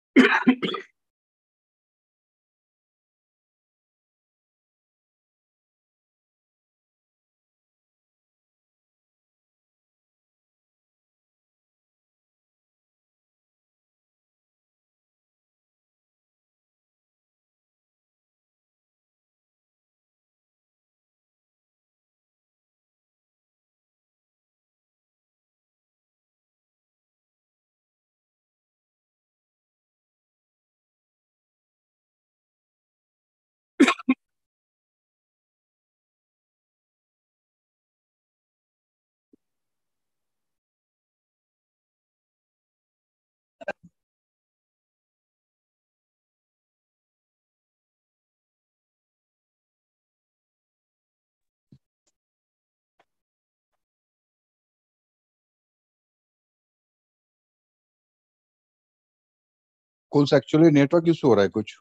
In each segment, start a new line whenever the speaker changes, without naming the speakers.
कुछ actually network issue हो रहा है कुछ।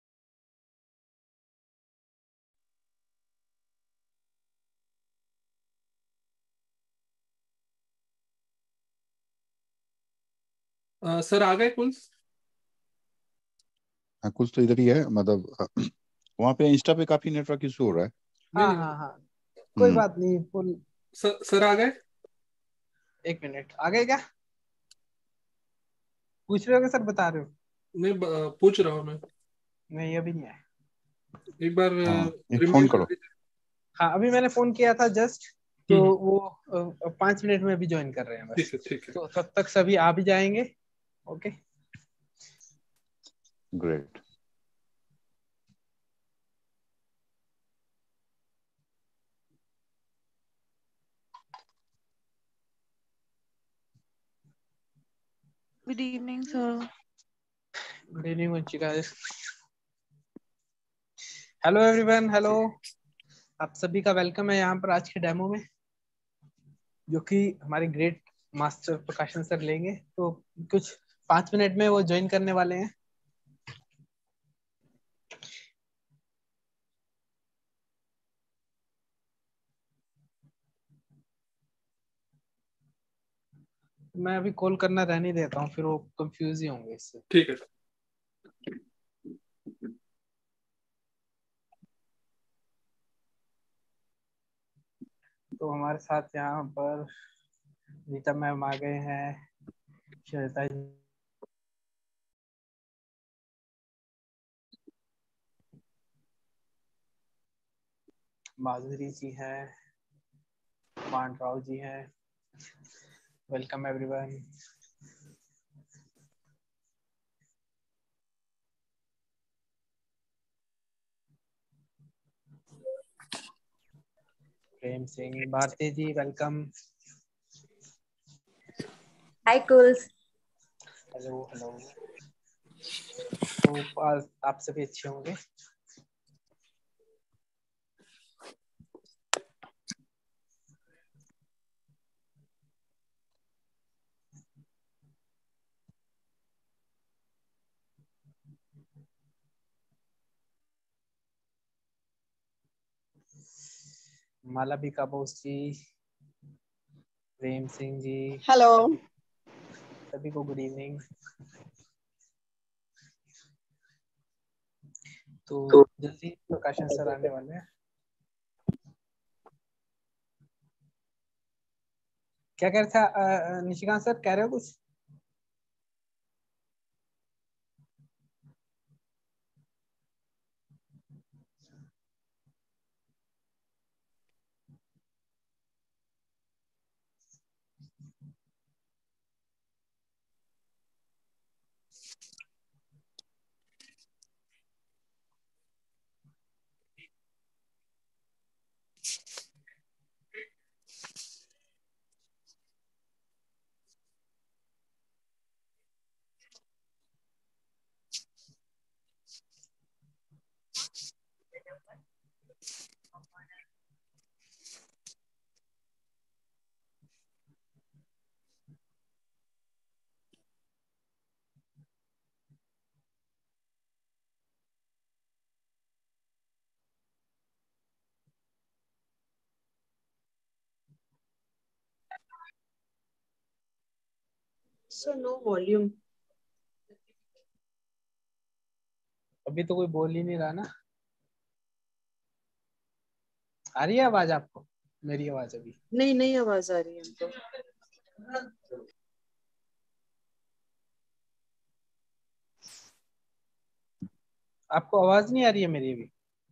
सर आ गए कुल?
हाँ, कुछ तो इधर ही है, मतलब वहाँ पे इंस्टा पे काफी नेटवर्क इशू हो रहा है।
नहीं
हाँ
नहीं,
हाँ हाँ, कोई
हम्म।
बात नहीं। फुल
सर आ गए?
एक मिनट, आ गए क्या? पूछ रहे हो कि सर बता रहे हो?
नहीं, पूछ रहा हूँ मैं।
नहीं, अभी नहीं आए।
एक बार
हाँ, एक फोन
रिमाइंड कर
करो।
दीजिए।
हाँ, अभी मैंने फोन किया था जस्ट, तो
हम्म,
वो 5 मिनट में अभी ज्वाइन कर रहे हैं बस।
ठीक है ठीक है।
तो तब तक सभी आ भी जाएंगे। Okay.
Great.
Good evening, sir.
Good evening Vanshika. Hello everyone, hello. आप सभी का वेलकम है यहाँ पर आज के डेमो में, जो कि हमारे ग्रेट मास्टर प्रकाशन सर लेंगे। तो कुछ 5 मिनट में वो ज्वाइन करने वाले हैं। मैं अभी कॉल करना रहने देता हूँ, फिर वो कंफ्यूज ही होंगे इससे।
ठीक है।
तो हमारे साथ यहाँ पर रीता मैम आ गए हैं, श्वेता जी, माधुरी जी हैं, मान राव जी हैं। Welcome everyone. Prem Singh, Bharti ji welcome.
Hi कुल्स।
Hello hello. तो आप सभी अच्छे होंगे। मालविका बोस जी, प्रेम सिंह जी,
हेलो।
सभी को गुड इवनिंग। तो जल्दी प्रकाशन सर आने वाले हैं। क्या कह रहे थे निशिकांत सर, कह रहे हो कुछ?
So no volume.
अभी तो कोई बोल ही नहीं रहा ना। आ रही है आवाज आपको, मेरी आवाज अभी?
नहीं नहीं, आवाज आ रही है हमको।
आपको आवाज नहीं आ रही है मेरी अभी?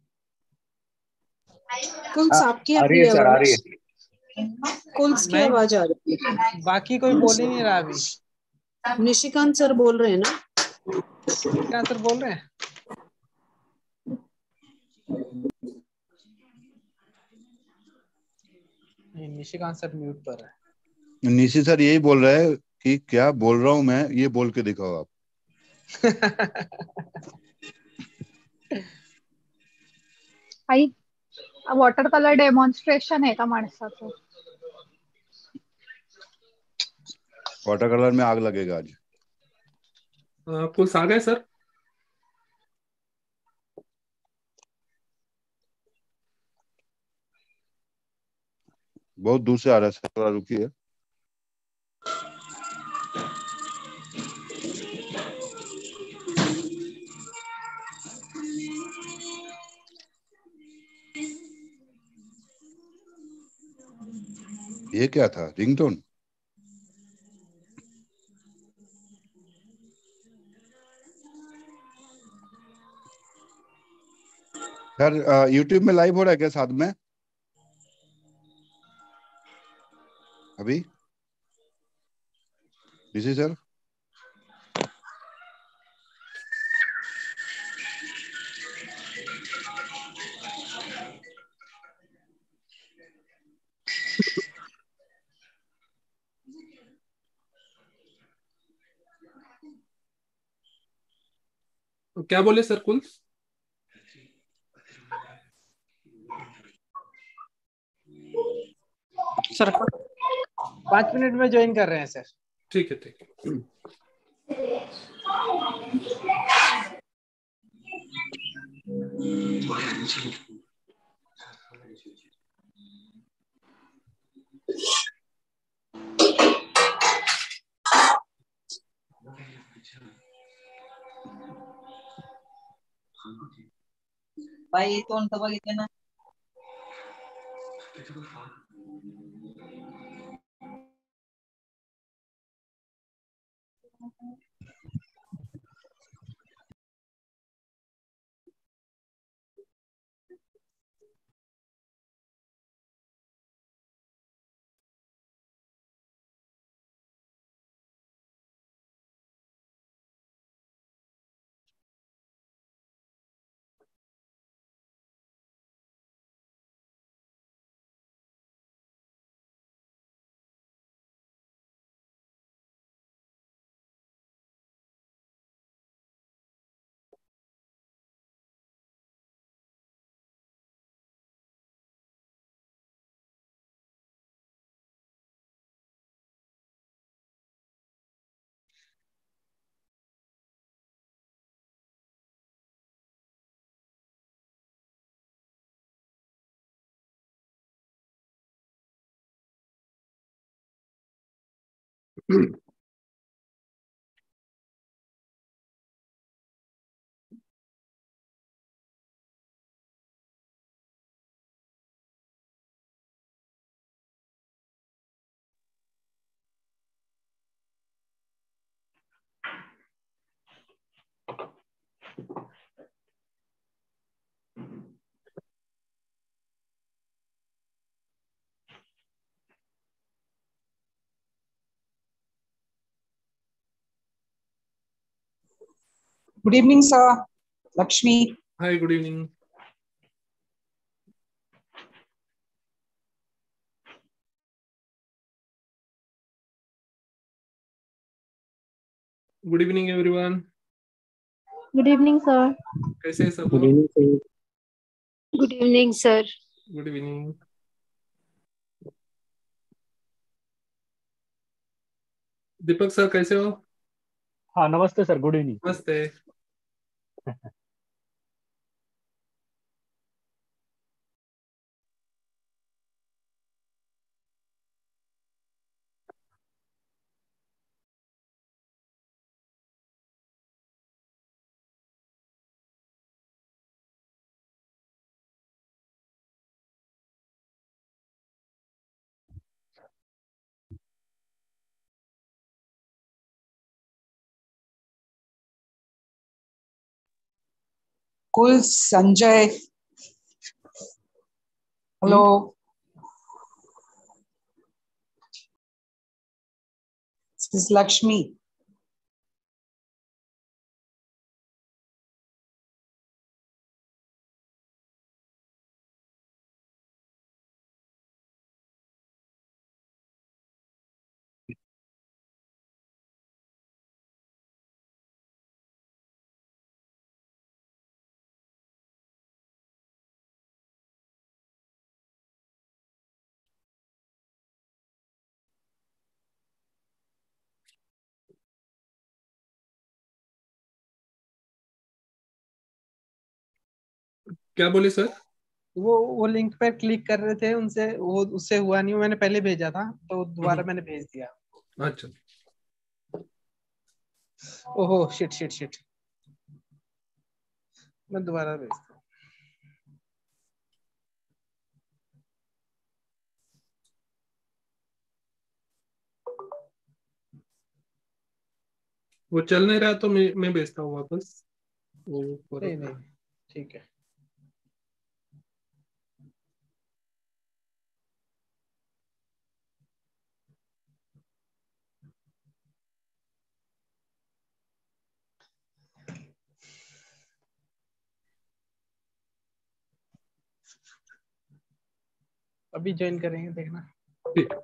कुल्स आपकी आ
आ
रही
रही है
है
सर, आ रही
आवाज।
है।
कुल्स की
नहीं,
आवाज आ रही है।
बाकी कोई बोल ही नहीं रहा अभी।
निशिकांत सर बोल रहे हैं ना?
क्या सर बोल रहे हैं? नहीं, निशिकांत सर म्यूट पर है।
निशी सर यही बोल रहा है कि क्या बोल रहा हूँ मैं, ये बोल के दिखाओ आप।
आई वॉटर कलर डेमॉन्स्ट्रेशन आहे का माणसाचं?
वाटर कलर में आग लगेगा आज।
कुल्स आ गए सर?
बहुत दूर से आ रहा है सर, थोड़ा रुकिए। ये क्या था, रिंगटोन? सर यूट्यूब में लाइव हो रहा है क्या साथ में अभी? ऋषि सर
तो क्या बोले सर कुल्स?
सर 5 मिनट में ज्वाइन कर रहे हैं सर।
ठीक है ठीक है।
बाई तोंड तर बघितलं ना.
Good evening, sir. Lakshmi.
Hi, good evening. Good evening everyone.
Good evening sir.
कैसे हैं सब
गुड
लोग?
Evening sir.
Good evening sir.
Good evening. Deepak sir कैसे हो?
हाँ नमस्ते सर, गुड इवनिंग।
नमस्ते।
कुल Sanjay hello this is Lakshmi
क्या बोले सर?
वो लिंक पर क्लिक कर रहे थे, उनसे वो उससे हुआ नहीं। मैंने पहले भेजा था तो दोबारा मैंने भेज दिया।
अच्छा।
ओहो शिट शिट शिट, मैं दोबारा भेजता हूँ।
वो चल नहीं रहा तो मैं भेजता हूँ वापस।
नहीं नहीं ठीक है। अभी ज्वाइन करेंगे, देखना।
ठीक।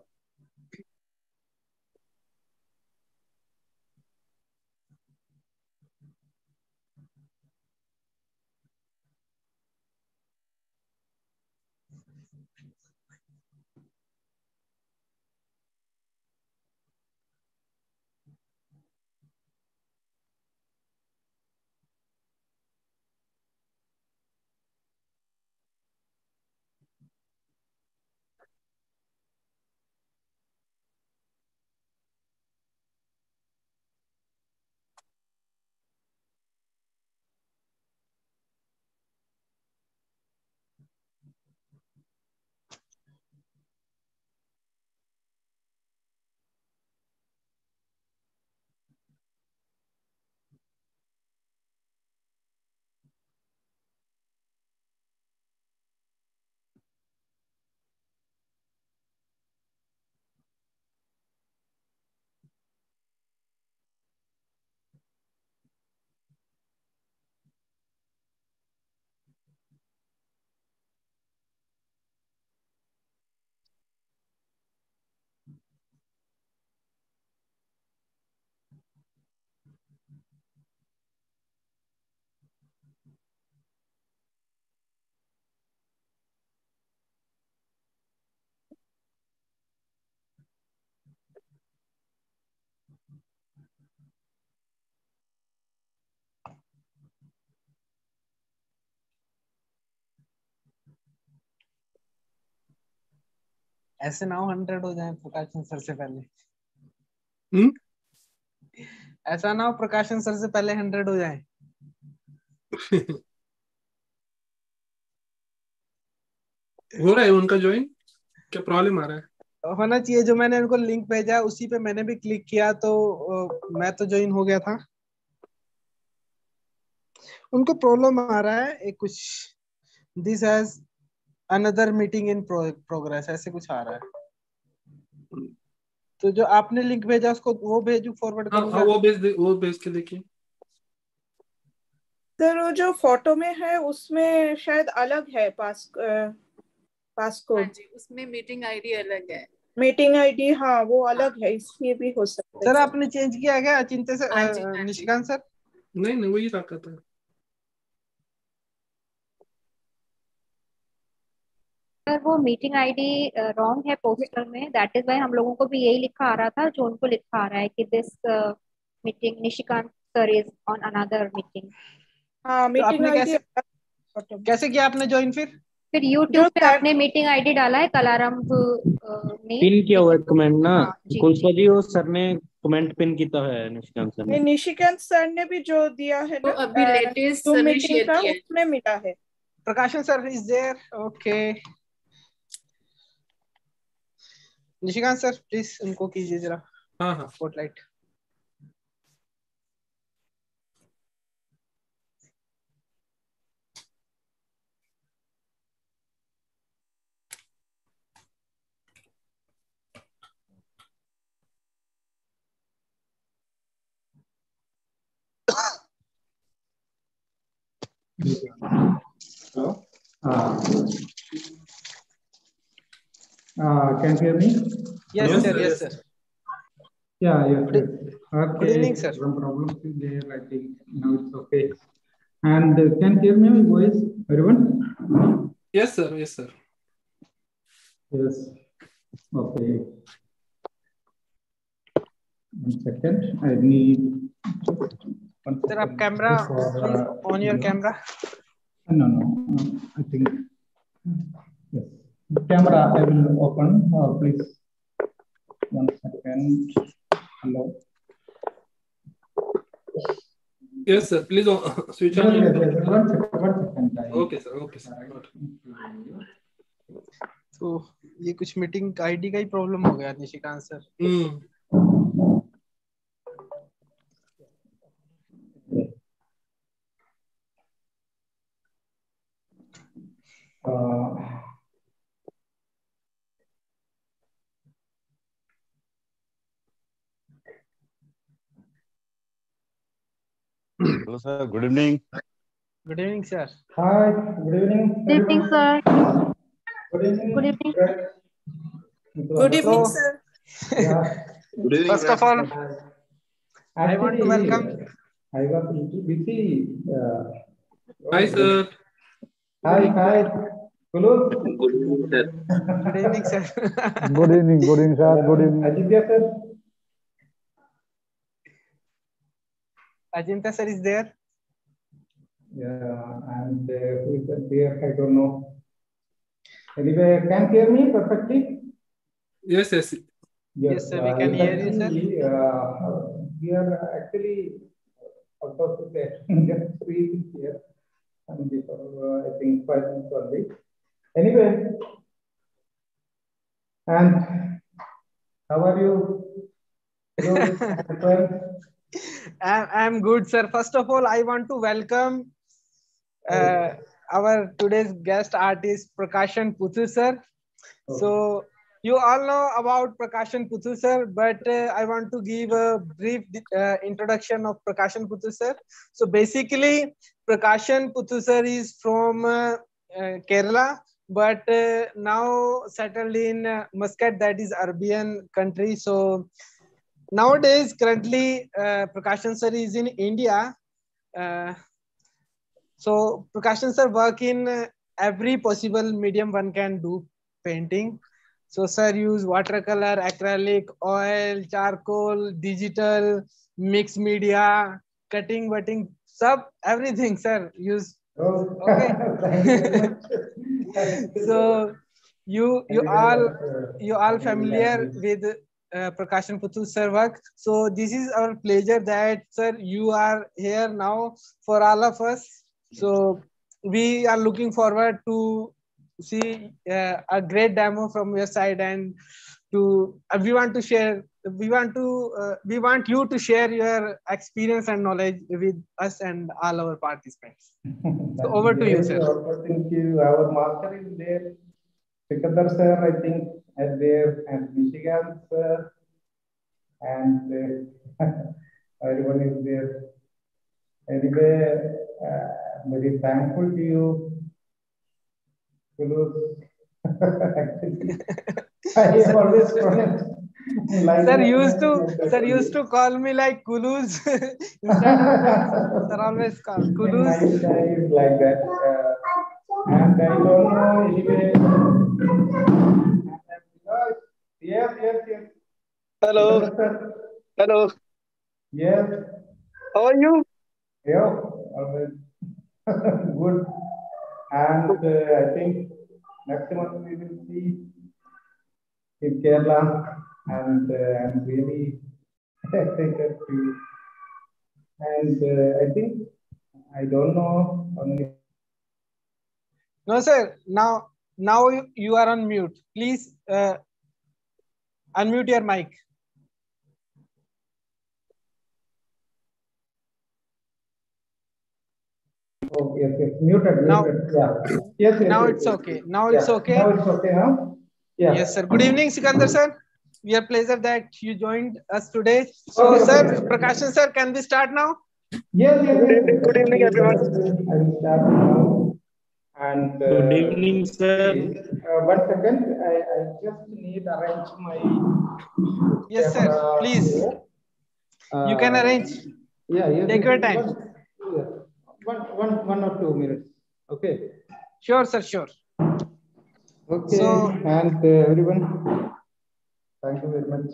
ऐसे ना हो 100 हो जाए प्रकाशन सर से पहले। ऐसा ना हो प्रकाशन सर से पहले 100 हो जाए।
हो रहा है उनका ज्वाइन? क्या प्रॉब्लम आ रहा है?
होना चाहिए। जो मैंने उनको लिंक भेजा उसी पे मैंने भी क्लिक किया तो मैं तो ज्वाइन हो गया था। उनको प्रॉब्लम आ रहा है एक कुछ, this has another meeting in progress, ऐसे कुछ आ रहा है। तो जो आपने लिंक भेजा उसको वो भेजू, फॉरवर्ड
हाँ
करूँ
हाँ,
क्या?
वो भेज के देखिए।
सर वो जो फोटो में है उसमें शायद अलग है पासकोड।
जी, उसमें मीटिंग आईडी अलग है।
मीटिंग आईडी हाँ वो अलग है, इसलिए भी हो सकता है।
सर आपने चेंज किया क्या चिंता से?
हाँ जी, हाँ जी।
निशिकांत सर
नहीं वही रखा था।
सर वो मीटिंग आईडी रॉन्ग है पोस्टर में, दैट इज वाई हम लोगों को भी यही लिखा आ रहा था जो उनको लिखा आ रहा है कि this meeting Nishikant sir is on another meeting.
हाँ
तो
मीटिंग
आपने
आईडी
कैसे किया आपने ज्वाइन?
फिर यूट्यूब पे आपने मीटिंग आईडी डाला है कलारंभ ने
पिन किया हुआ है कमेंट ना।
हाँ, जी।
कुलसा जी और सर ने कमेंट पिन किया है निशिकांत सर ने।
निशिकांत सर ने भी जो दिया है
तो
ना
अभी लेटेस्ट
जो
सर्वे
मीटिंग
शेयर
का
किया है।
उसमें मिला है।
Prakashan sir is there, okay. Nishikant sir please उनको कीजिए जरा
हाँ
spotlight.
Hello. Can you hear me?
Yes,
Yes,
sir.
sir,
Yes,
yes.
sir.
Yeah, yes,
Good,
yes.
good
Okay,
evening, sir.
some problems is there. I think now it's okay. And can you hear me, my voice, everyone?
Yes, sir. Yes, sir.
Yes. Okay. 1 second. I need.
Sir, आप camera on your camera.
No, no. I think yes. Camera I will open. Please. 1 second. Hello.
Yes, sir. Please switch on
Yes,
your.
yes, yes. 1 second. 1 second.
Okay, sir. Okay, sir. Got it.
तो ये कुछ meeting ID का ही problem हो गया Nishikant sir.
Hello, sir. Good evening.
Good evening, sir.
Hi. Good evening.
Good evening, sir.
Good evening.
Good evening.
Good evening,
So,
sir.
Yeah.
Good evening.
first of all, I want to
Actually,
welcome.
I was a little busy.
Hi, sir.
Hi. Hello.
Good evening, sir.
Good evening, sir. Good evening.
Ajitya, sir.
Ajinta sir is there.
Yeah, and who is there? I don't know. Anyway, can you hear me perfectly?
Yes, yes.
Yes, sir. We can hear you, sir.
We are actually out of the session, just 3 things here. And before, I think 5 minutes only. Anyway, and how are you? Good.
I'm good, sir. First of all, I want to welcome our today's guest artist, Prakashan Puthu, sir. So you all know about Prakashan Puthu, sir, but I want to give a brief introduction of Prakashan Puthu, sir. So basically, Prakashan Puthu, sir is from Kerala, but now settled in Muscat, that is Arabian country. So nowadays, currently, Prakashan sir is in India. So Prakashan sir work in every possible medium one can do painting. So sir use watercolor, acrylic, oil, charcoal, digital, mixed media, cutting, everything sir use. Okay. So you all familiar with Prakashan Puthu sir work. So this is our pleasure that sir you are here now for all of us. So we are looking forward to see a great demo from your side, and to we want you to share your experience and knowledge with us and all our participants. So over to you, sir.
Thank you. Our master is there. Sikandar sir, I think, is there, and Michigan sir, and everyone is there. Anyway, I'm very thankful to you. Actually, I always like
Sir used to call me like Kuluz instead of sir always call Kuluz.
Nice guys like that. And I don't know anyway. Yes.
Hello. Hello.
Yes.
How are you?
Yeah, always good. And I think next month we will see in Kerala, and I'm really excited to. And I think I don't know how many.
No, sir. Now you are on mute. Please unmute your mic.
Oh, yes. Muted.
Now,
yeah. Yes.
Now it's okay. Now it's okay.
Now it's okay, huh? Yeah.
Yes, sir. Good evening, Sikandar sir. We are pleasure that you joined us today. So, sir, Prakashan sir, can we start now?
Yes, yes,
Good
yes.
evening. Good evening, everyone.
I will start now. And
Good evening, sir.
one second, I just need arrange my
Yes, sir.
camera
Please.
here.
You can arrange.
Yeah, yes.
Take
yes,
your time.
One or 2 minutes. Okay.
Sure, sir. Sure.
Okay.
So,
and everyone, thank you very much.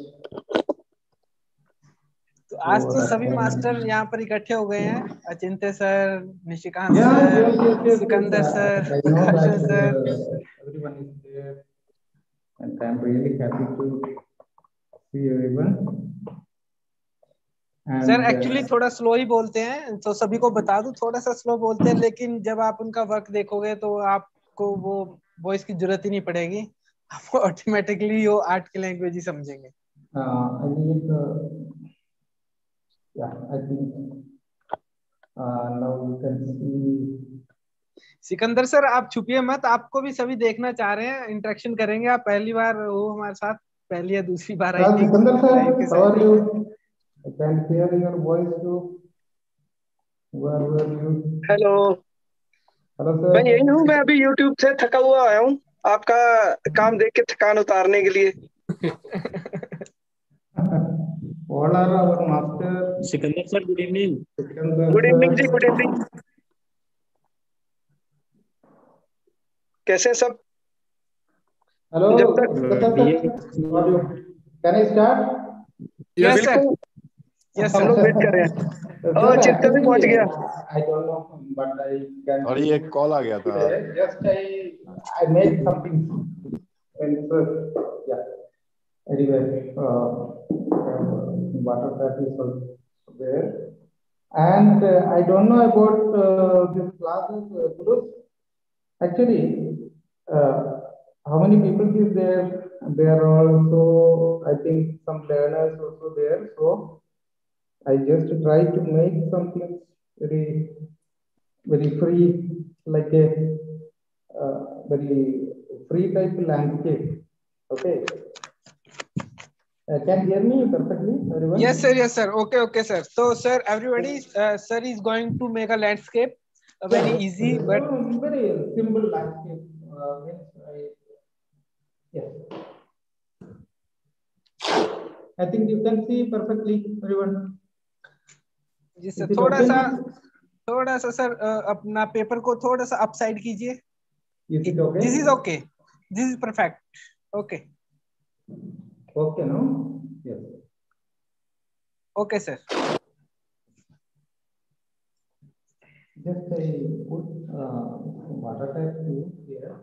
तो आज तो सभी master यहाँ पर इकट्ठे हो गए हैं। Achintya sir, Nishikant sir, Sikandar sir, Prakashan sir.
Everyone is there, and I'm really happy to see everyone.
Sir actually थोड़ा स्लो ही बोलते हैं, तो सभी को बता दूं थोड़ा सा स्लो बोलते हैं, लेकिन जब आप उनका वर्क देखोगे तो आपको वो वॉइस की जरूरत ही नहीं पड़ेगी, आप ऑटोमेटिकली वो आर्ट की लैंग्वेज ही समझेंगे।
I need, yeah, I think now you can see.
Sikandar sir आप छुपिए मत, आपको भी सभी देखना चाह रहे हैं, इंटरेक्शन करेंगे। आप पहली बार हो हमारे साथ, पहली या दूसरी बार I think.
Sikandar sir, how are you? I can hear your voice too. Where were you?
Hello.
Hello sir.
मैं यही हूँ, मैं अभी YouTube से थका हुआ आया हूँ आपका काम देख के थकान उतारने के लिए।
All are our master.
Sikandar sir, good evening.
Good evening ji, good evening. कैसे सब?
हेलो।
जब तक
Can I start?
Yes, sir. Yes, हम लोग वेट कर रहे हैं। और चित्त भी पहुंच गया।
I don't know, but I can.
और ये कॉल आ गया था।
Just I made something. And yeah. Anyway, water tap is also there. And I don't know about this classes. Actually, how many people is there? There are also, I think, some learners also there. So I just try to make something very, very free, like a very free type landscape. Okay. Can you hear me perfectly, everyone?
Yes, sir. Yes, sir. Okay, okay, sir. So, sir, everybody, sir is going to make a landscape, a very easy, but
very simple landscape. Yes. I think you can see perfectly, everyone.
जी sir, थोड़ा सा sir अपना paper को थोड़ा सा up side कीजिए। This is okay, this is perfect. Okay
okay no, yes
okay sir.
Just I put water type here.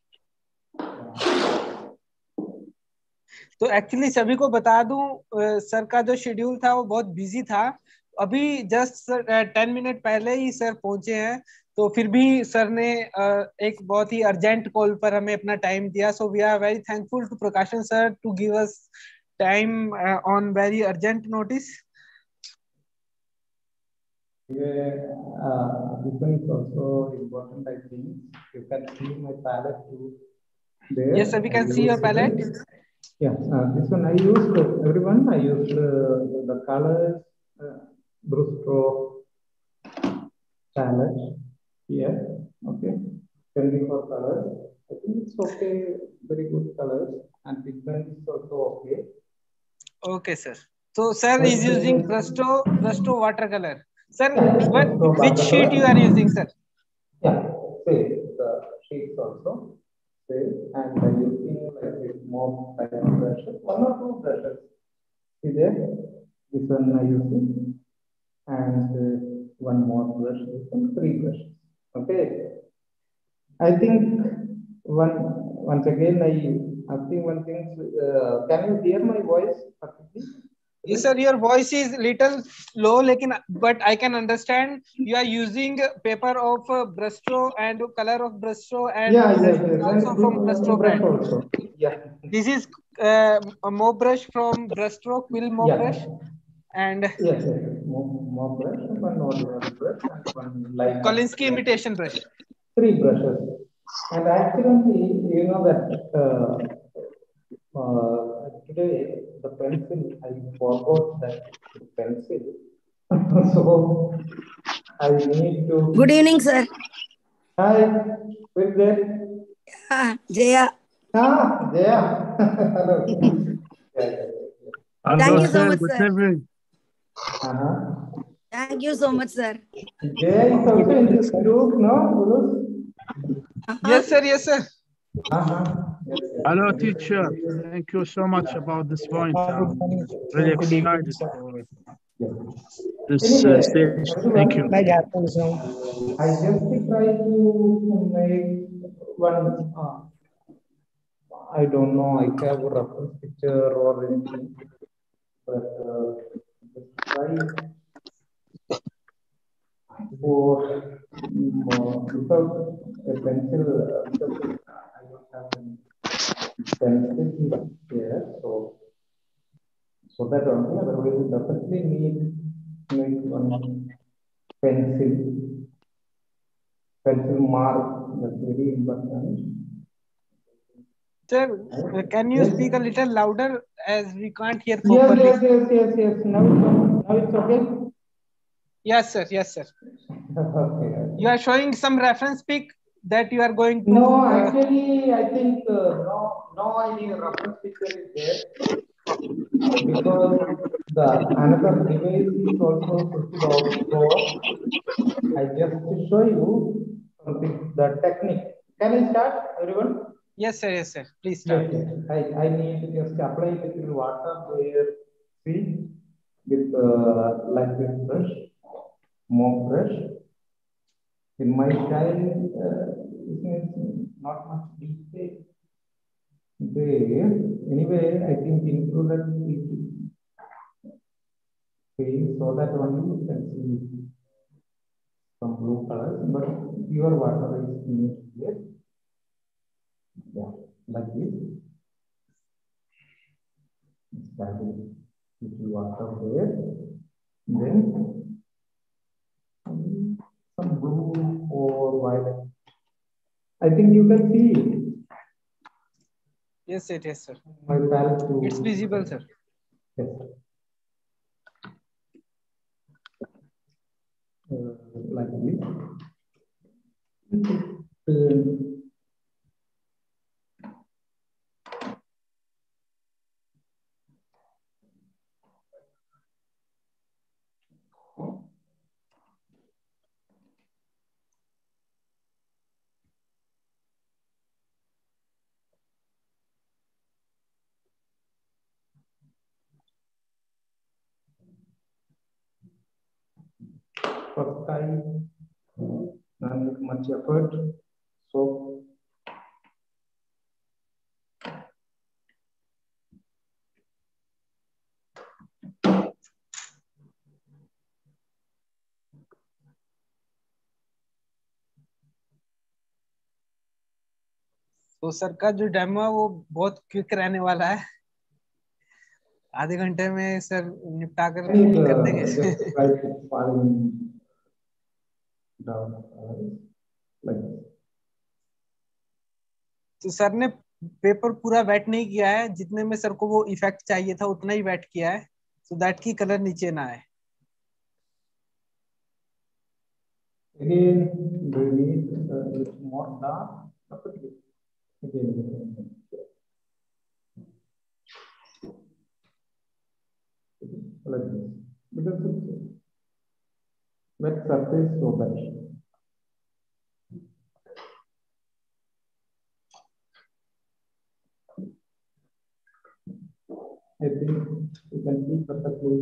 तो actually सभी को बता दूं, सर का जो शेड्यूल था वो बहुत बिजी था। अभी जस्ट 10 मिनट पहले ही सर पहुंचे हैं, तो फिर भी सर ने एक बहुत ही अर्जेंट कॉल पर हमें अपना टाइम दिया। So we are very thankful to Prakashan sir to give us time on very urgent notice.
This one is also important, I think. You can see my palette too there.
Yes, sir, we can see your palette.
Yeah, this one I used, everyone, I used the colors, brush stroke palette here, okay, 24 colors. I think it's okay, very good colors, and pigment is also okay.
Okay, sir. So, sir is using Brusto watercolor. Sir, which sheet you are using, sir?
Yeah, same, the sheets also. And I'm using like more type of brushes, 1 or 2 brushes. See there, this one I'm using, and one more brush, and 3 brushes. Okay. I think once again I asking one thing. Can you hear my voice perfectly?
Yes, sir. Your voice is little low, but I can understand you are using paper of Brusto and color of Brusto and also from Brusto brand.
Also. Yeah.
This is a mop brush from Brusto, quill mop brush, and
yes, mop brush, one ordinary brush, and one line.
Kolinsky imitation brush.
3 brushes, and actually, you know that. Today the pencil, I forgot that pencil. So I need to.
Good evening, sir.
Hi, who's there?
Jaya.
Jaya. Hello.
Thank you so much,
Good
sir.
evening.
Thank you so much, sir.
Jaya is also in this group, no?
Yes, sir. Yes, sir.
Hello, teacher. Thank you so much about this point. I'm really excited for this stage. Thank you.
I just try to make one. I don't know. I have a reference picture or anything, but just try for without a pencil. Because I don't have any pencil here, so that only. Otherwise, we definitely need one pencil mark. That's very important.
Sir, can you speak a little louder as we can't hear properly?
Yes. Now it's okay.
Yes, sir. Yes, sir.
Okay.
You are showing some reference pic that you are going to.
No, actually, I think no any reference picture is there because the another device is also switched off. So I just show you something, the technique. Can I start, everyone?
Yes, sir. Yes, sir. Please start.
Yes. I need to just apply a little water where see with like this brush, mop brush. In my style, not much detail there. Anyway, I think included so that only you can see some blue colors, but pure water is needed here. Yeah, like this. Starting little water there. Then some blue or violet. I think you can see it.
Yes, sir. Yes, sir.
My palette too.
It's visible, sir.
Yes. Like this. First time, not much effort. So
तो sir का जो demo है वो बहुत quick रहने वाला है, आधे घंटे में सर निपटा कर देंगे। तो सर ने पेपर पूरा वेट नहीं किया है, जितने में सर को वो इफेक्ट चाहिए था उतना ही वेट किया है, सो दैट की कलर नीचे ना आए।
Again, we need a little more dark. Again, like this. Because it's wet surface, so that. I think you can see perfectly.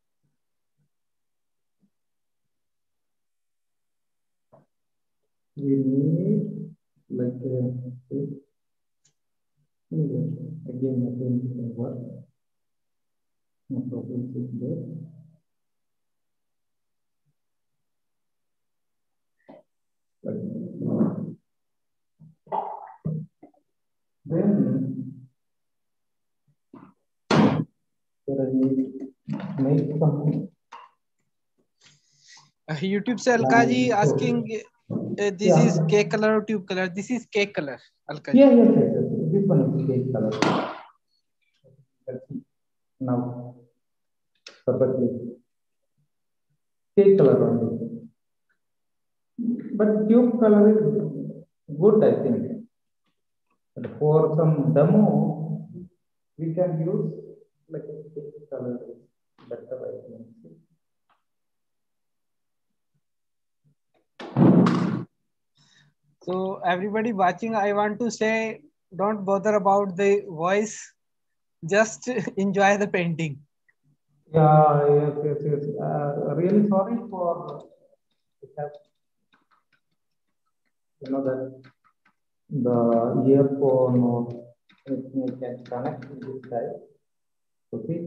We need like this. Again, work. No problem with that. Then I need make something.
YouTube से Alka ji asking this is cake color or tube color? This is cake color, Alka ji.
Yes. This one is cake color. Now, perfectly. cake color only. But tube color is good, I think. But for some demo, we can use like a cake color is better, I think.
So everybody watching, I want to say, don't bother about the voice, just enjoy the painting.
Yeah, yes. Really sorry for that. You know that the earphone or anything can connect to this side. Okay.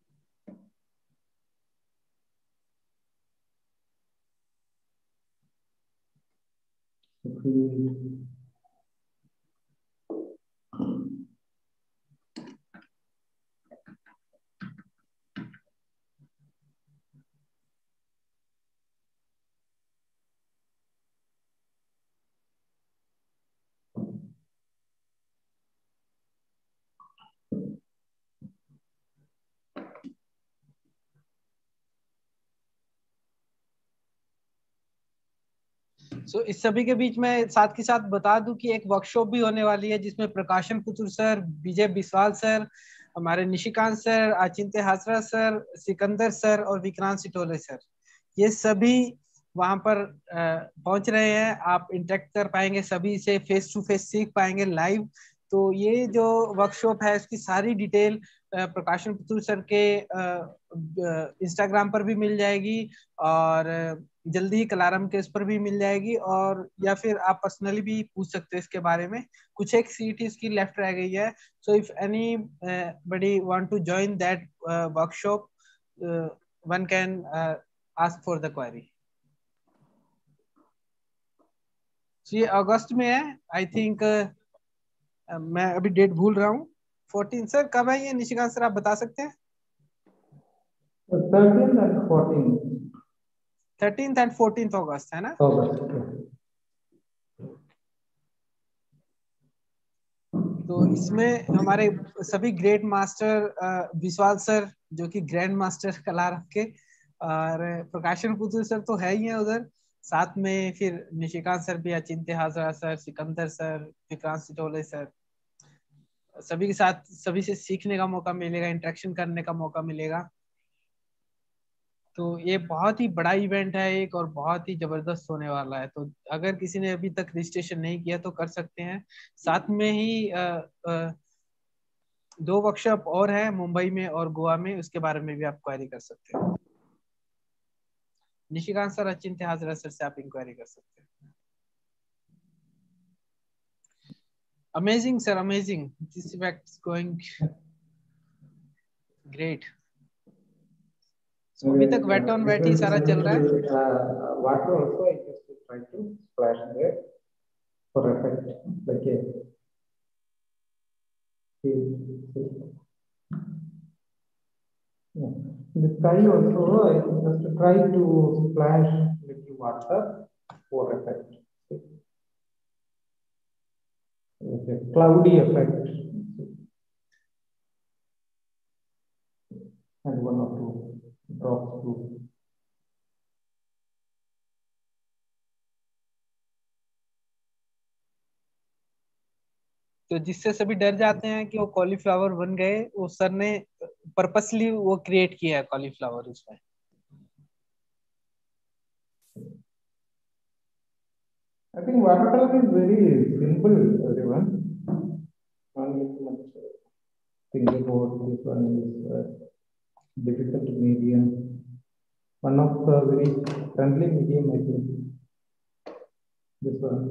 So, इस सभी के बीच में साथ के साथ बता दूं कि एक वर्कशॉप भी होने वाली है जिसमें प्रकाशन पुत्र सर, विजय बिस्वाल सर, हमारे निशिकांत सर, अचिंत्य हासरा सर, सिकंदर सर और विक्रांत सिटोले सर, ये सभी वहां पर पहुंच रहे हैं। आप इंटरेक्ट कर पाएंगे, सभी से फेस टू फेस सीख पाएंगे लाइव। तो ये जो वर्कशॉप है उसकी सारी डिटेल प्रकाशन पुत्र सर के इंस्टाग्राम पर भी मिल जाएगी और जल्दी ही कलारम के इस पर भी मिल जाएगी, और या फिर आप पर्सनली भी पूछ सकते हैं इसके बारे में। कुछ एक सीट इसकी लेफ्ट रह गई है। So if anybody want to join that workshop, one can ask for the query. ये अगस्त में है आई थिंक, मैं अभी डेट भूल रहा हूँ। 14 सर कब है ये निशिकांत सर, आप बता सकते हैं?
13th and 14th.
13th and 14th अगस्त है ना? तो इसमें हमारे सभी ग्रेट मास्टर, विश्वाल सर जो कि ग्रैंड मास्टर कलारम के, और प्रकाशन पुत्र सर तो है ही है उधर, साथ में फिर निशिकांत सर भी, Achintya Hazra sir, Sikandar sir, Vikrant Sitole sir, सभी के साथ सभी से सीखने का मौका मिलेगा, इंटरेक्शन करने का मौका मिलेगा। तो ये बहुत ही बड़ा इवेंट है एक, और बहुत ही जबरदस्त होने वाला है। तो अगर किसी ने अभी तक रजिस्ट्रेशन नहीं किया तो कर सकते हैं। साथ में ही 2 वर्कशॉप और है मुंबई में और गोवा में, उसके बारे में भी आप क्वेरी कर सकते हैं। निशिकांत सर, अचिंत्य हाजरा सर से आप इंक्वायरी कर सकते हैं। Amazing sir, amazing, this event is going great. अभी तक वेट ऑन वेट ही सारा चल रहा है।
Water also I just try to splash there for effect. Okay. Yeah. In the sky also I just try to splash little water for effect. Okay. Cloudy effect. And 1 or 2 drops too.
तो जिससे सभी डर जाते हैं कि वो cauliflower बन गए, वो सर ने पर्पसली वो क्रिएट किया है कॉलीफ्लावर उसमें।
I think watercolor is very simple, everyone. Not much think about this one is difficult medium. One of the very friendly medium, I think. This one.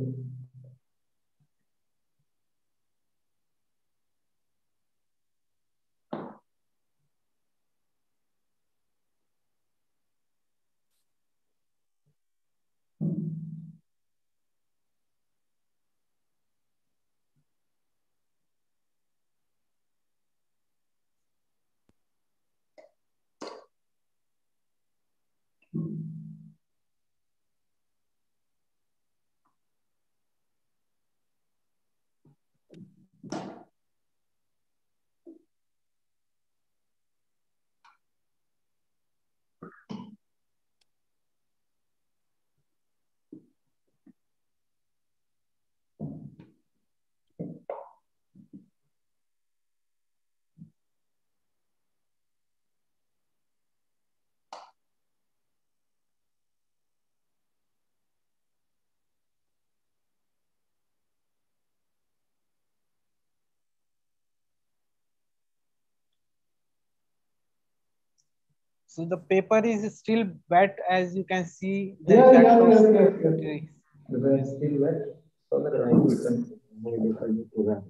So the paper is still wet, as you can see. The
Yeah,
effect
yeah,
of
yes,
the
yes, yes.
tree.
The rain is still wet, so that I will can.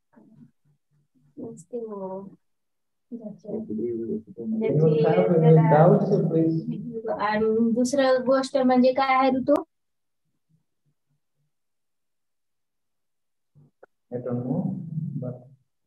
Anyone have any doubts, please?
आणि दुसरं गोष्ट म्हणजे काय आहे ऋतू?
I don't know, but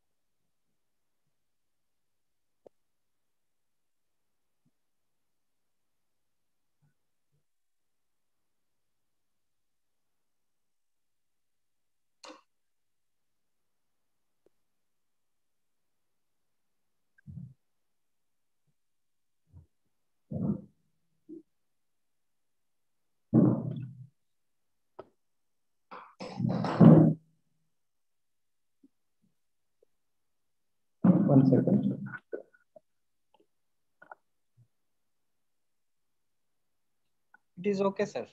one second.
It is okay, sir.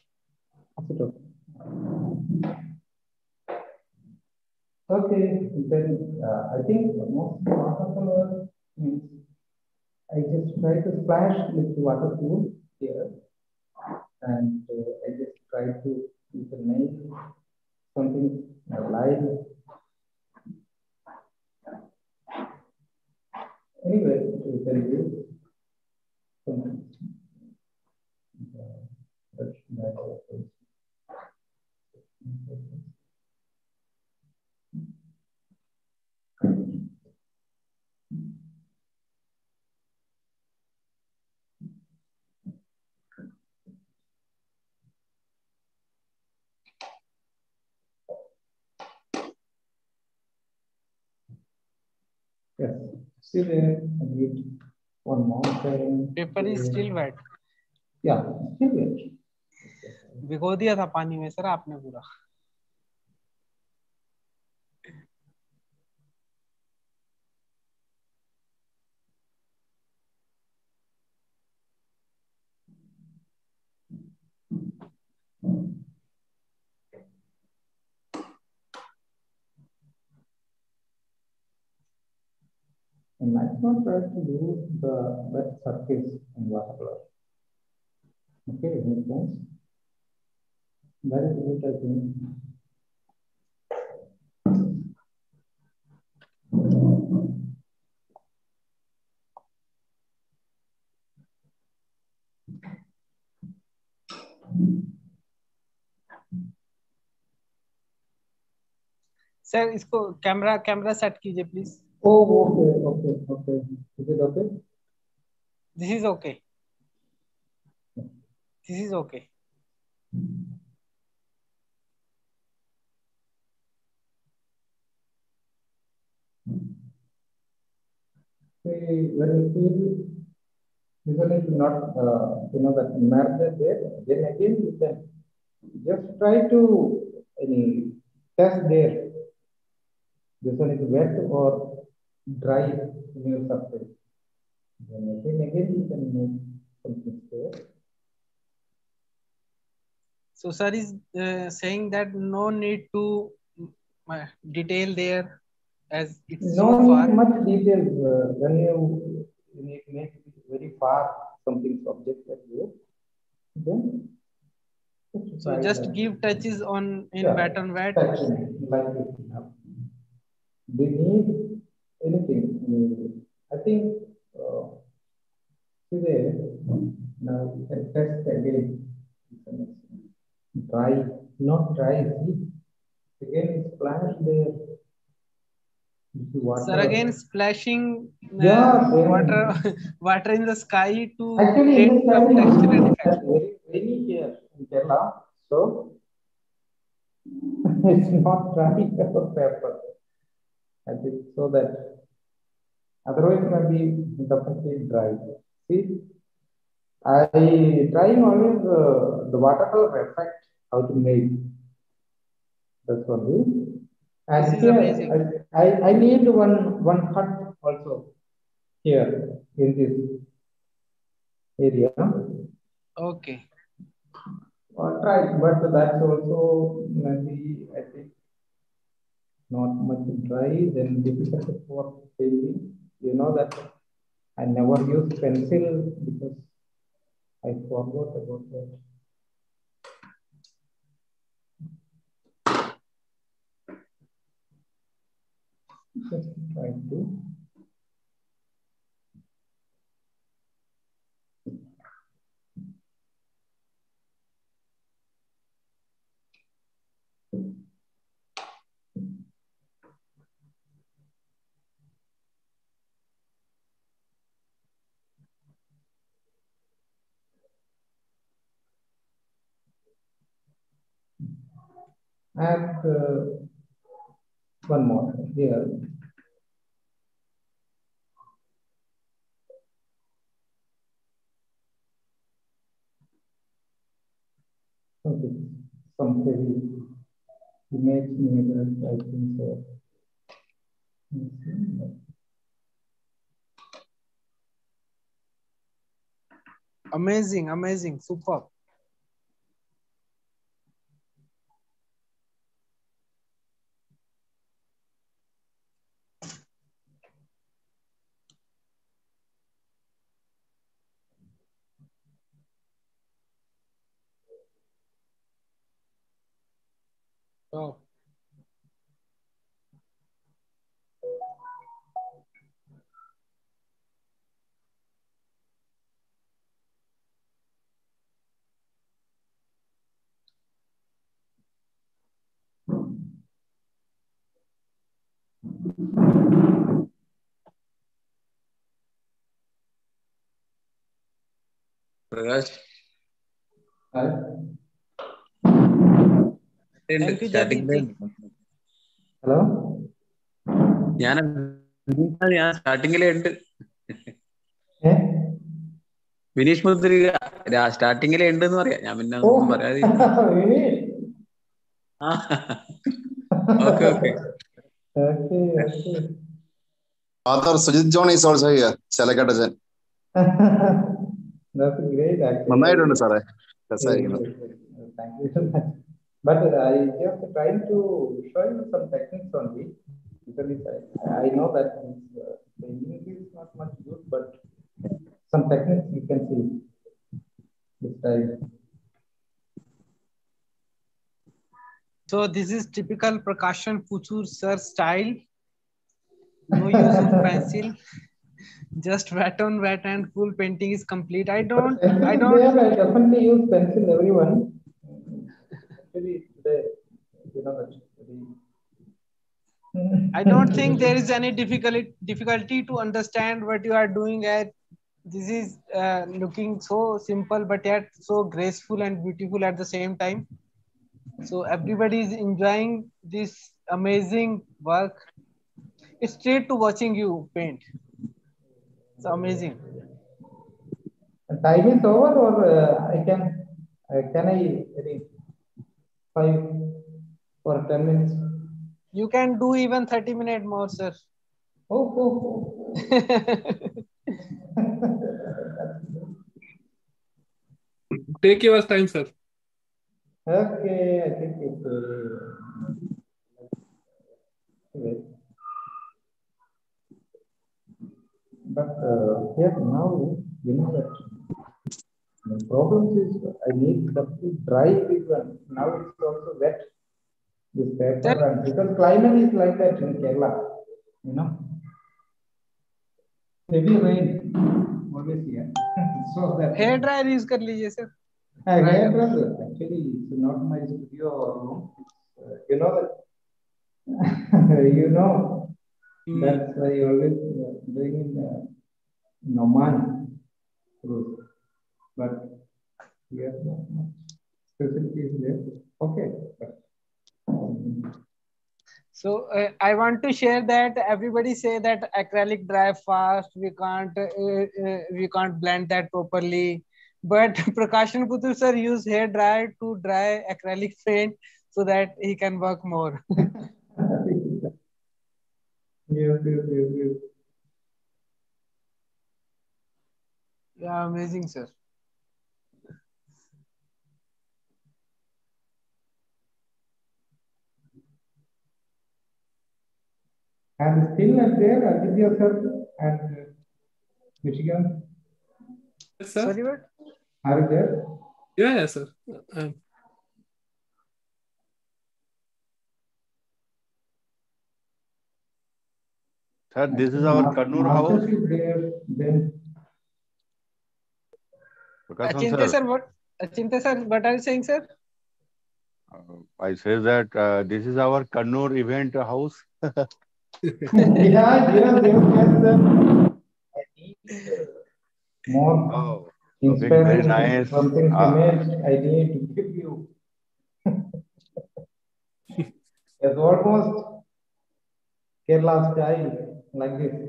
Okay, then I think most watercolor means I just try to splash with watercolor here, and I just try to make something alive. Anyway, we can do something. Yes, still there. I need one more time.
Paper is still wet.
Yeah, still wet.
भिगो दिया था पानी में sir आपने पूरा.
And maximum try to do the wet surface in watercolor. Okay, makes sense. That is what I think.
Sir इसको camera set कीजिए please.
Oh, okay. Is it okay?
This is okay. This is okay.
See, when you feel usually not, that merge there, then again you can just try to test there. This one is wet or dry in your surface. Then again you can make something there.
So sir is saying that no need to detail there as it's
No
so far.
much details when you make very far something subject like this. Then
So just give touches on in wet and wet.
Touching, like this. They need anything. I think today now we can test again. Dry, not dry. See, again splash there.
Sir, again splashing water in the sky to
actually
create some texture and effect.
Very rainy here in Kerala, so it's not dry paper. I think so that otherwise maybe definitely dry. See, I trying always the watercolor effect how to make. That's only. And
this is
here,
amazing.
I need one cut also here in this area.
Okay.
Try, but that's also maybe I think not much dry. Then difficult for painting. You know that I never use pencil because I forgot about that. Just try to. And one more here. Okay, some heavy image images, I think so.
Amazing, amazing, superb. Oh.
Prakash.
Hi.
Thank you, Jagdeep.
Hello.
ഞാൻ സ്റ്റാർട്ടിങ്ങിലെ ഉണ്ട്. വിനീഷ് മുദ്രിക സ്റ്റാർട്ടിങ്ങിലെ ഉണ്ട് എന്ന് പറയാം. ഞാൻ പിന്നെ ഒന്നും പറയാതെ. Okay, okay.
Okay.
Author Sujit John is also here. Chalakatajan.
That's great, actually.
നന്നായിട്ടുണ്ട് സാറേ.
Thank you so much. But I just trying to show you some techniques only. Because I know that the English is not much good, but some techniques you can see this time.
So this is typical Prakashan Puthur sir style. No use of pencil. Just wet on wet and full painting is complete. I don't.
I definitely use pencil, everyone. Actually, today, you know that.
I don't think there is any difficulty to understand what you are doing. At this is looking so simple, but yet so graceful and beautiful at the same time. So everybody is enjoying this amazing work. It's straight to watching you paint. It's amazing.
Time is over, or can I read 5 or 10 minutes?
You can do even 30 minutes more, sir.
Oh.
Take your time, sir.
Okay, I think it's but here now, you know that the problem is I need to dry this one. Now it's also wet. This paper, and because climate is like that in Kerala, you know. Heavy rain always here. So that
hair dryer use kar lijiye sir.
Hair dryer actually it's not my studio or room. You know that. You know that's why I always doing in Oman cruise, but here not much facilities there. Okay.
So I want to share that everybody say that acrylic dry fast. We can't blend that properly. But Prakashan Puthur sir use hair dryer to dry acrylic paint so that he can work more.
Yes.
Yeah, amazing, sir.
And still at there, Aditya sir and Michigan.
Yes, sir.
Sorry, what?
Are you there?
Yeah, sir.
Sir, this is our Kannur house.
Mastership there, then.
Prakashan
Achintya
sir,
sir, what are you saying, sir?
I say that this is our Kannur event house.
Yeah, yes, sir. I need more
Oh,
inspiring
very nice.
something image I need to give you. It's almost Kerala style, like this.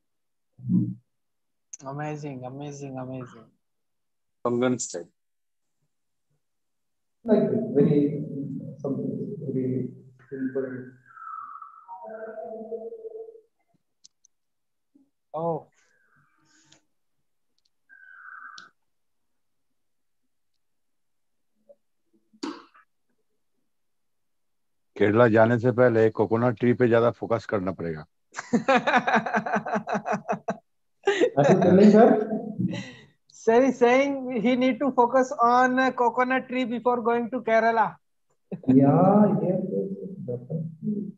Amazing.
Kongan style.
Like this, very something very simple.
Oh.
Kerala जाने से पहले coconut tree पे ज्यादा focus करना पड़ेगा.
What is telling, sir?
Sir is saying he need to focus on coconut tree before going to Kerala.
Yeah, yes, definitely.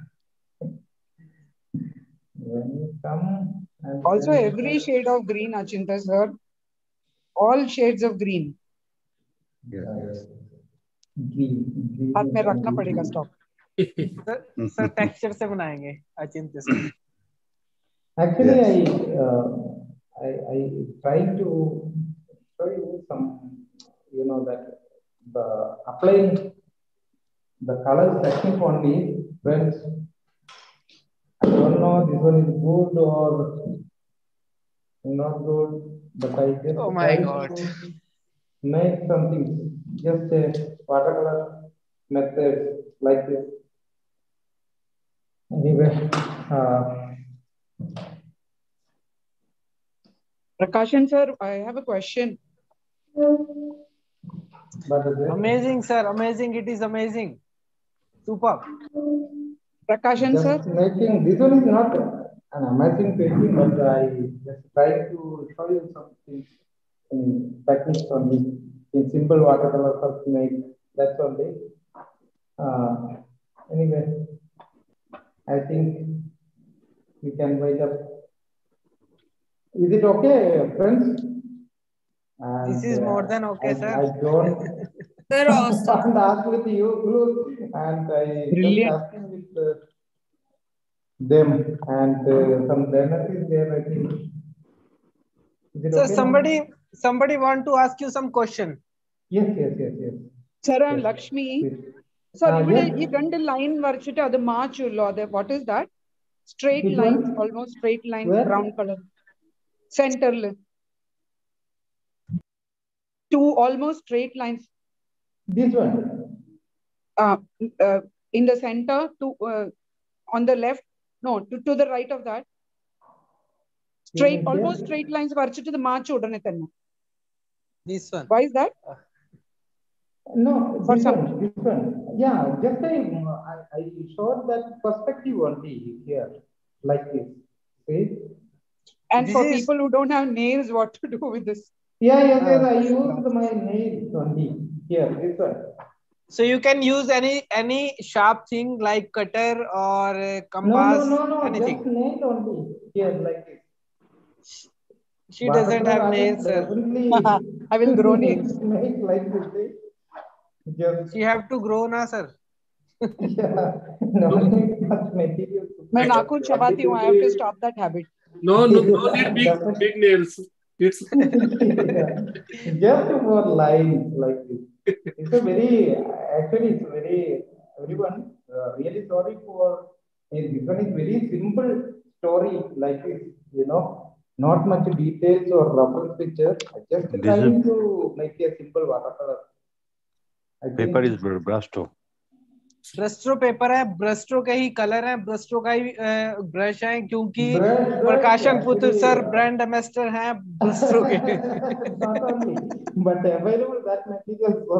When you come and
Also, every shade of green, Achintya sir. All shades of green. हाथ में रखना पड़ेगा stock.
Sir texture से बनाएंगे Achintya sir.
Actually, I try to show you some, that the applying the color technique only, friends. I don't know this one is good or not good, but I just
Oh my God.
make something, just a watercolor method like this. Anyway,
Prakashan sir, I have a question.
Amazing, sir. Amazing. It is amazing. Super.
Prakashan sir.
Making this one is not an amazing painting, but I just try to show you something in techniques only, in simple watercolor first make. That's only. Anyway, I think we can wait up. Is it okay, friends? And,
this is more than okay, sir.
I don't
Sir, awesome.
ask with you, and I
Brilliant.
just asking with them, and some learner is there, I think. Is it
So
okay?
somebody want to ask you some question.
Yes.
Sir and Lakshmi. Sir,
yes.
ഈ രണ്ട് line വരച്ചിട്ട് അത് മാച്ചുള്ളൂ. അത് what is that? Straight
Which
lines,
one?
almost straight lines,
Where?
brown color. Centerle. Two almost straight lines.
This one?
In the center, on the left, no, to the right of that. Straight, almost straight lines വരച്ചിട്ട് ഇത് match ഉടനെ തന്നെ.
This one.
Why is that?
No, this one. Yeah, just I showed that perspective only here, like this. See?
And for people who don't have nails, what to do with this?
Yeah, I used my nails only here, this one.
So you can use any sharp thing like cutter or compass,
No,
anything.
just nail only here, like this.
She doesn't have nails, sir.
I will grow nails.
Like this.
She have to grow na, sir.
Yeah, no need much material.
मैं नाखून चबाती हूँ. I have to stop that habit.
No need big nails. It's
just for lines like this. It's everyone really sorry for this one is very simple story like this, not much details or reference pictures. I just trying to make a simple watercolor.
Paper is Brusto.
Brustro paper है, ब्रस्ट्रो के ही colour है, ब्रस्ट्रो का ही brush है, क्योंकि प्रकाशन पुत्र sir brand ambassador हैं ब्रस्ट्रो के.
Not only, but available that material for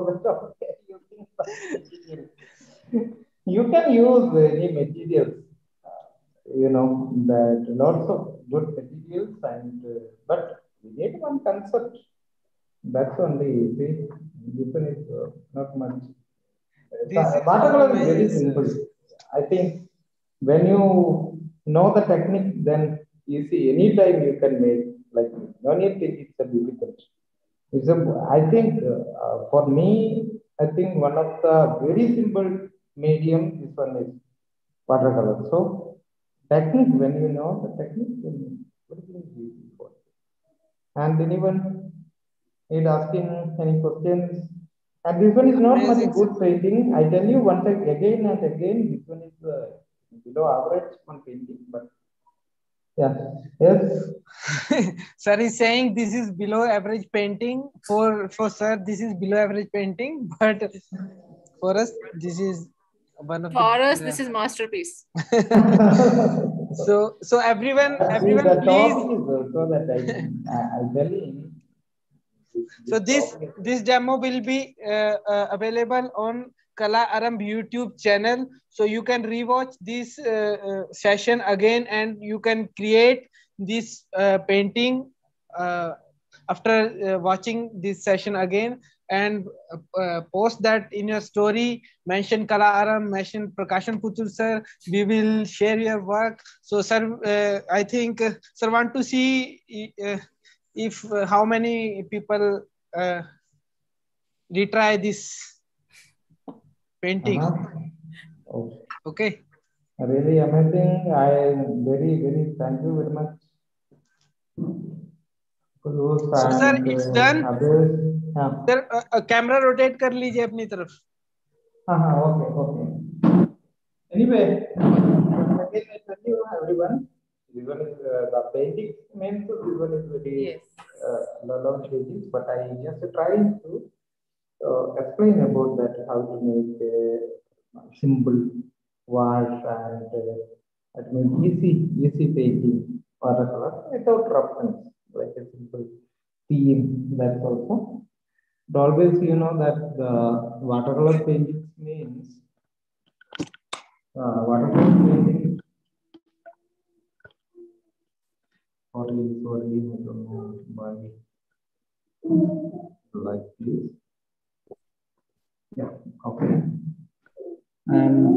you can use any materials, that lots of good materials, and but we need one concept. That's only, see, this one is not much. Watercolor is very simple. I think when you know the technique, then you see anytime you can make, like, no need to think it's a difficult. It's a, I think for me, I think one of the very simple medium, this one is watercolor. So technique, when you know the technique, then everything is easy for you. And anyone need asking any questions? And this one is not much good painting. I tell you once again and again, this one is below average one painting, but yeah, yes.
Sir is saying this is below average painting. For sir, this is below average painting, but for us, this is one of
For us, this is masterpiece.
So everyone, please.
So that I tell you.
So this demo will be available on Kala Aramb YouTube channel. So you can rewatch this session again, and you can create this painting after watching this session again, and post that in your story. Mention Kala Aramb, mention Prakashan Putur sir. We will share your work. So sir, I think sir want to see if how many people retry this painting. Okay.
Really amazing. I am very thank you very much.
So sir, it's done. Sir, camera rotate कर लीजिए अपनी तरफ.
Okay. Anyway, again I tell you everyone. This one is the painting means this one is very lot of paintings, but I just trying to explain about that, how to make a simple wash and that means easy painting watercolor without roughness, like a simple theme. That's also. But always you know that the watercolor paintings means watercolor painting. Sorry, I don't know why like this. Yeah, okay. And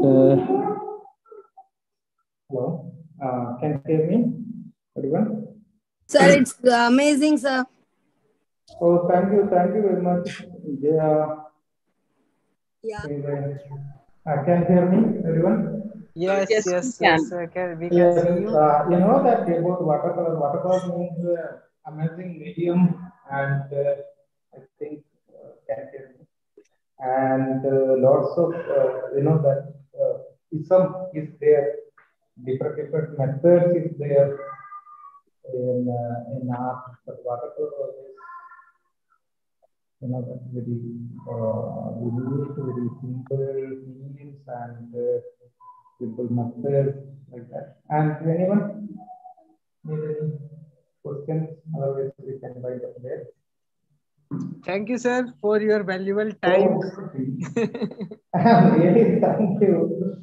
hello, can you hear me, everyone?
Sir, it's amazing, sir.
Oh, thank you very much.
Yeah.
Can you hear me, everyone?
Yes, we can see you.
You know that about watercolor. Watercolor means amazing medium, and I think can hear me. And lots of you know that ism is there, different methods is there in art, but watercolor is, you know, that very very simple themes and simple methods like that. And anyone need any questions? Otherwise we can write up there.
Thank you, sir, for your valuable time.
Really, thank you.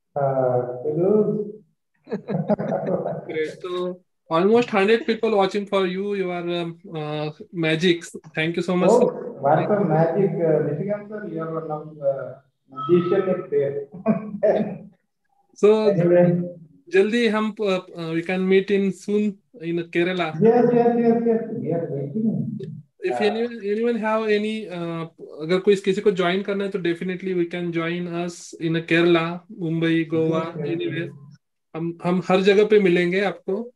Great. So almost 100 people watching for you. Your magics. Thank you so much.
Oh, what a magic, Michigan sir. You are one of magician is there.
So
anyway,
jaldi hum we can meet in soon in Kerala.
Yes. We are waiting.
If anyone have any अगर कोई किसी को join करना है तो definitely we can join us in Kerala, Mumbai, Goa, anywhere. हम हर जगह पे मिलेंगे आपको.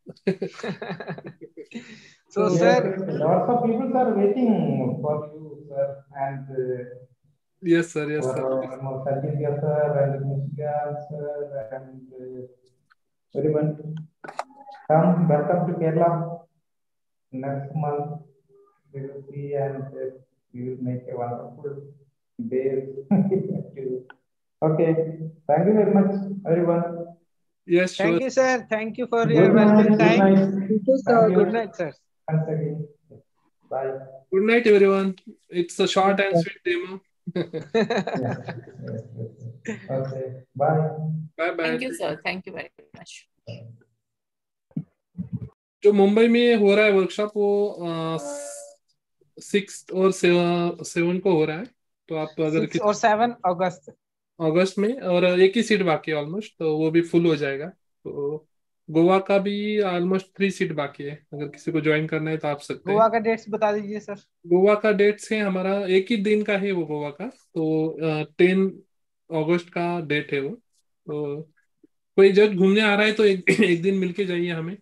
So sir,
lots of people are waiting for you, sir, and
yes sir.
Sanjay sir and Michigan sir and everyone. Welcome to Kerala. Next month we will see, and we will make a wonderful day. Okay. Thank you very much, everyone.
Yes, sure.
Thank you, sir. Thank you for your valuable time. Good night, sir.
Once again. Bye.
Good night, everyone. It's a short and sweet demo.
Yes. Okay. Bye.
Bye.
Thank you, sir. Thank you very much.
जो मुंबई में हो रहा है workshop वो 6 और 7 को हो रहा है। तो आप अगर
6 और 7 अगस्त
अगस्त में, और एक ही सीट बाकी है ऑलमोस्ट, तो वो भी फुल हो जाएगा। तो गोवा का भी ऑलमोस्ट 3 सीट बाकी है, अगर किसी को ज्वाइन करना है तो आप सकते हैं।
गोवा का डेट्स बता दीजिए सर।
गोवा का डेट्स है हमारा, एक ही दिन का है वो गोवा का, तो 10 अगस्त का डेट है वो। तो कोई जब घूमने आ रहा है तो एक दिन मिलके जाइए हमें।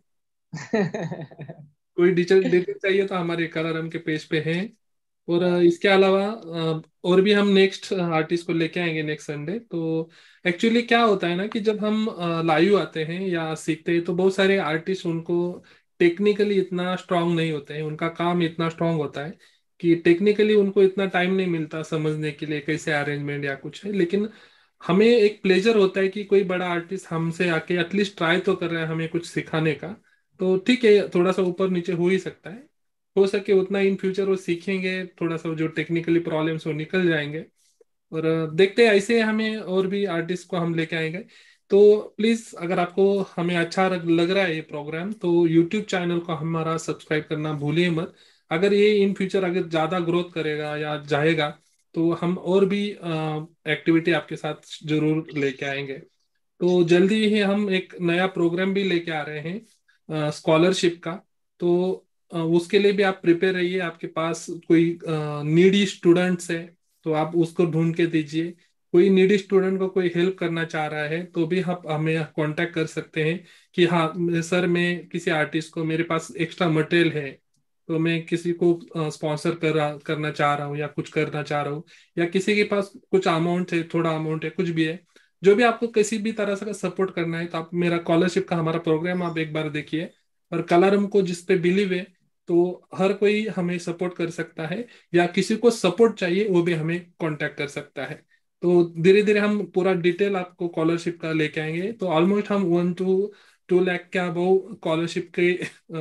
कोई डिटेल डिटेल चाहिए तो हमारे कलरम के पेज पे है। और इसके अलावा और भी हम नेक्स्ट आर्टिस्ट को लेके आएंगे नेक्स्ट संडे। तो एक्चुअली क्या होता है ना कि जब हम लाइव आते हैं या सीखते हैं तो बहुत सारे आर्टिस्ट उनको टेक्निकली इतना स्ट्रांग नहीं होते हैं, उनका काम इतना स्ट्रांग होता है कि टेक्निकली उनको इतना टाइम नहीं मिलता समझने के लिए कैसे अरेंजमेंट या कुछ है। लेकिन हमें एक प्लेजर होता है कि कोई बड़ा आर्टिस्ट हमसे आके एटलीस्ट ट्राई तो कर रहा है हमें कुछ सिखाने का। तो ठीक है, थोड़ा सा ऊपर नीचे हो ही सकता है, हो सके उतना इन फ्यूचर वो सीखेंगे, थोड़ा सा जो टेक्निकली प्रॉब्लम्स वो निकल जाएंगे। और देखते हैं, ऐसे हमें और भी आर्टिस्ट को हम लेके आएंगे। तो प्लीज अगर आपको हमें अच्छा लग रहा है ये प्रोग्राम, तो यूट्यूब चैनल को हमारा सब्सक्राइब करना भूलिए मत। अगर ये इन फ्यूचर अगर ज्यादा ग्रोथ करेगा या जाएगा तो हम और भी एक्टिविटी आपके साथ जरूर लेके आएंगे। तो जल्दी ही हम एक नया प्रोग्राम भी लेके आ रहे हैं स्कॉलरशिप का। तो उसके लिए भी आप प्रिपेयर रहिए, आपके पास कोई नीडी स्टूडेंट्स है तो आप उसको ढूंढ के दीजिए। कोई नीडी स्टूडेंट को कोई हेल्प करना चाह रहा है तो भी आप हमें कांटेक्ट कर सकते हैं कि हाँ सर, मैं किसी आर्टिस्ट को, मेरे पास एक्स्ट्रा मटेरियल है तो मैं किसी को स्पॉन्सर करना चाह रहा हूँ या कुछ करना चाह रहा हूँ, या किसी के पास कुछ अमाउंट है, थोड़ा अमाउंट है, कुछ भी है, जो भी आपको किसी भी तरह से सपोर्ट करना है तो आप मेरा स्कॉलरशिप का हमारा प्रोग्राम आप एक बार देखिए। और कलरम को जिस पे बिलीव है तो हर कोई हमें सपोर्ट कर सकता है, या किसी को सपोर्ट चाहिए वो भी हमें कांटेक्ट कर सकता है। तो धीरे धीरे हम पूरा डिटेल आपको स्कॉलरशिप का लेके आएंगे। तो ऑलमोस्ट हम 1 to 2 लाख के अबव स्कॉलरशिप के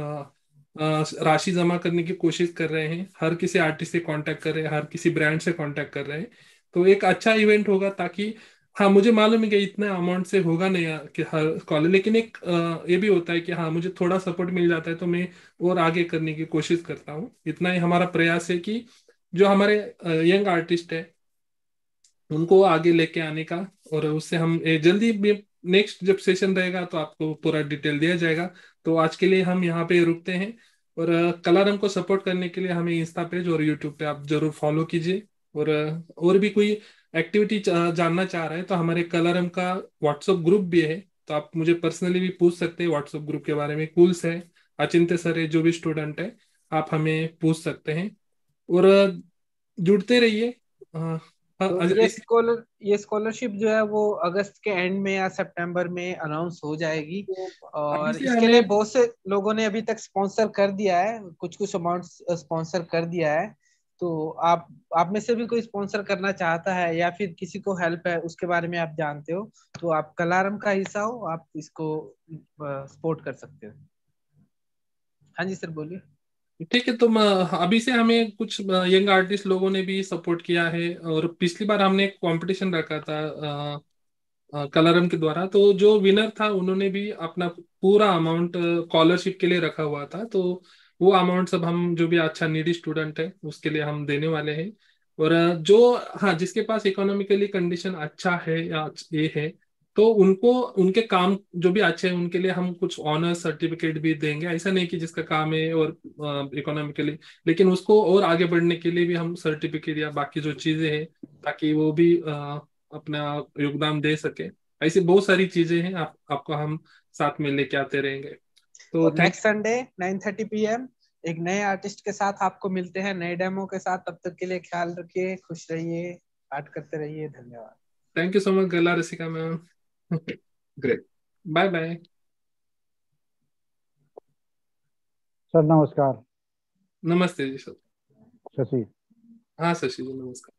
राशि जमा करने की कोशिश कर रहे हैं, हर किसी आर्टिस्ट से कांटेक्ट कर रहे हैं, हर किसी ब्रांड से कांटेक्ट कर रहे हैं। तो एक अच्छा इवेंट होगा, ताकि हाँ मुझे मालूम है कि इतना अमाउंट से होगा नहीं कि हर कॉलेज, लेकिन एक ये भी होता है कि हाँ मुझे थोड़ा सपोर्ट मिल जाता है तो मैं और आगे करने की कोशिश करता हूँ। इतना ही हमारा प्रयास है कि जो हमारे यंग आर्टिस्ट है उनको आगे लेके आने का। और उससे हम जल्दी भी नेक्स्ट जब सेशन रहेगा तो आपको पूरा डिटेल दिया जाएगा। तो आज के लिए हम यहाँ पे रुकते हैं। और कलरम को सपोर्ट करने के लिए हमें इंस्टा पेज और यूट्यूब पे आप जरूर फॉलो कीजिए। और भी कोई एक्टिविटी जानना चाह रहे हैं तो हमारे कलरम का व्हाट्सएप ग्रुप भी है, तो आप मुझे पर्सनली भी पूछ सकते हैं व्हाट्सएप ग्रुप के बारे में। कूल्स है, अचिंत्य सर है, जो भी स्टूडेंट है आप हमें पूछ सकते हैं। और जुड़ते रहिए।
तो ये स्कॉलरशिप जो है वो अगस्त के एंड में या सितंबर में अनाउंस हो जाएगी। और इसके लिए बहुत से लोगों ने अभी तक स्पॉन्सर कर दिया है, कुछ अमाउंट स्पॉन्सर कर दिया है। तो आप में से भी कोई स्पॉन्सर करना चाहता है या फिर किसी को हेल्प है उसके बारे में आप जानते हो तो आप कलारम का हिस्सा हो, आप इसको सपोर्ट कर सकते हो। हाँ जी सर बोलिए।
ठीक है, तो अभी से हमें कुछ यंग आर्टिस्ट लोगों ने भी सपोर्ट किया है। और पिछली बार हमने एक कंपटीशन रखा था कलरम के द्वारा, तो जो विनर था उन्होंने भी अपना पूरा अमाउंट स्कॉलरशिप के लिए रखा हुआ था। तो वो अमाउंट सब हम जो भी अच्छा नीडी स्टूडेंट है उसके लिए हम देने वाले हैं। और जो हाँ जिसके पास इकोनॉमिकली कंडीशन अच्छा है या ये है तो उनको उनके काम जो भी अच्छे हैं उनके लिए हम कुछ ऑनर सर्टिफिकेट भी देंगे। ऐसा नहीं कि जिसका काम है और इकोनॉमिकली, लेकिन उसको और आगे बढ़ने के लिए भी हम सर्टिफिकेट या बाकी जो चीजें हैं ताकि वो भी अपना योगदान दे सके। ऐसी बहुत सारी चीजें हैं, आपको हम साथ में लेके आते रहेंगे। तो
नेक्स्ट संडे 9:30 PM एक नए आर्टिस्ट के साथ आपको मिलते हैं, नए डेमो के साथ। तब तक के लिए ख्याल रखिए, खुश रहिए, आर्ट करते रहिए। धन्यवाद।
थैंक यू सो मच गला Rasika ma'am. Great, bye bye.
Sir नमस्कार।
नमस्ते जी सर।
शशि।
हाँ शशि जी नमस्कार।